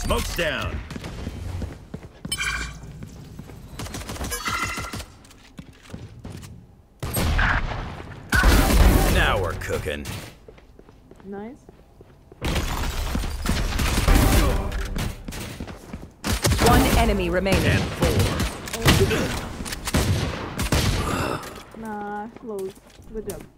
Smoke's down. Now we're cooking. Nice. One enemy remaining. And 4. Nah, close. Good job.